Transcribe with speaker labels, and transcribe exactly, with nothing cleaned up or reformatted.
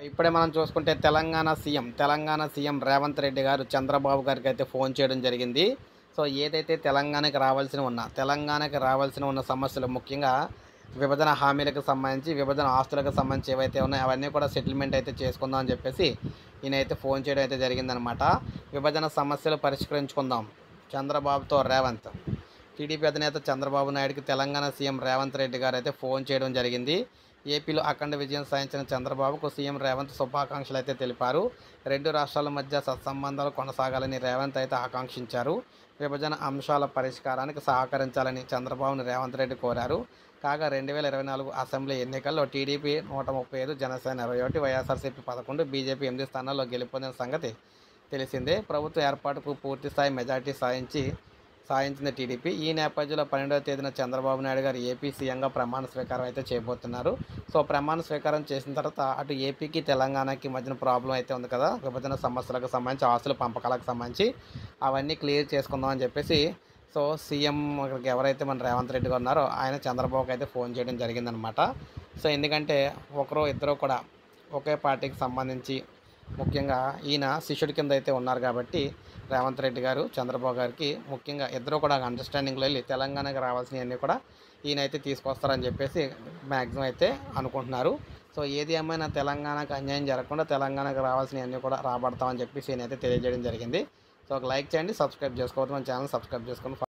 Speaker 1: ఇప్పుడే మనం చూసుకుంటే తెలంగాణ సీఎం తెలంగాణ సీఎం రేవంత్ రెడ్డి గారు చంద్రబాబు గారికి అయితే ఫోన్ చేయడం జరిగింది. సో ఏదైతే తెలంగాణకి రావాల్సిన ఉన్న తెలంగాణకి రావాల్సిన ఉన్న సమస్యలు ముఖ్యంగా విభజన హామీలకు సంబంధించి, విభజన ఆస్తులకు సంబంధించి ఏవైతే ఉన్నాయో అవన్నీ కూడా సెటిల్మెంట్ అయితే చేసుకుందాం అని చెప్పేసి ఈయనైతే ఫోన్ చేయడం అయితే జరిగిందనమాట. విభజన సమస్యలు పరిష్కరించుకుందాం చంద్రబాబుతో రేవంత్. టీడీపీ అధినేత చంద్రబాబు నాయుడుకి తెలంగాణ సీఎం రేవంత్ రెడ్డి గారు అయితే ఫోన్ చేయడం జరిగింది. ఏపీలో అఖండ విజయం సాధించిన చంద్రబాబుకు సీఎం రేవంత్ శుభాకాంక్షలు అయితే తెలిపారు. రెండు రాష్ట్రాల మధ్య సత్సంబంధాలు కొనసాగాలని రేవంత్ అయితే ఆకాంక్షించారు. విభజన అంశాల పరిష్కారానికి సహకరించాలని చంద్రబాబును రేవంత్ రెడ్డి కోరారు. కాగా రెండు వేల ఇరవై నాలుగు అసెంబ్లీ ఎన్నికల్లో టీడీపీ నూట ముప్పై ఐదు, జనసేన ఇరవై ఒకటి, వైఎస్ఆర్సీపీ పదకొండు, బీజేపీ ఎనిమిది స్థానాల్లో గెలుపొందిన సంగతి తెలిసిందే. ప్రభుత్వ ఏర్పాటుకు పూర్తిస్థాయి మెజార్టీ సాధించి సాధించింది టీడీపీ. ఈ నేపథ్యంలో పన్నెండవ తేదీన చంద్రబాబు నాయుడు గారు ఏపీ సీఎంగా ప్రమాణ స్వీకారం అయితే చేయబోతున్నారు. సో ప్రమాణ స్వీకారం చేసిన తర్వాత అటు ఏపీకి తెలంగాణకి మధ్యన ప్రాబ్లం అయితే ఉంది కదా, విభజన సమస్యలకు సంబంధించి, ఆస్తుల పంపకాలకు సంబంధించి అవన్నీ క్లియర్ చేసుకుందాం అని చెప్పేసి సో సీఎం ఇక్కడికి ఎవరైతే మన రేవంత్ రెడ్డి గారు ఉన్నారో ఆయన చంద్రబాబుకి అయితే ఫోన్ చేయడం జరిగిందనమాట. సో ఎందుకంటే ఒకరు ఇద్దరు కూడా ఒకే పార్టీకి సంబంధించి, ముఖ్యంగా ఈయన శిష్యుడి కింద అయితే ఉన్నారు కాబట్టి రేవంత్ రెడ్డి గారు చంద్రబాబు గారికి ముఖ్యంగా ఇద్దరు కూడా అండర్స్టాండింగ్లో వెళ్ళి తెలంగాణకి రావాల్సినవన్నీ కూడా ఈయనైతే తీసుకొస్తారని చెప్పేసి మ్యాక్సిమం అయితే అనుకుంటున్నారు. సో ఏది ఏమైనా తెలంగాణకు అన్యాయం జరగకుండా తెలంగాణకు రావాల్సినవన్నీ కూడా రాబడతామని చెప్పేసి ఈయనైతే తెలియజేయడం జరిగింది. సో ఒక లైక్ చేయండి, సబ్స్క్రైబ్ చేసుకోవద్దు, మన ఛానల్ సబ్స్క్రైబ్ చేసుకోండి.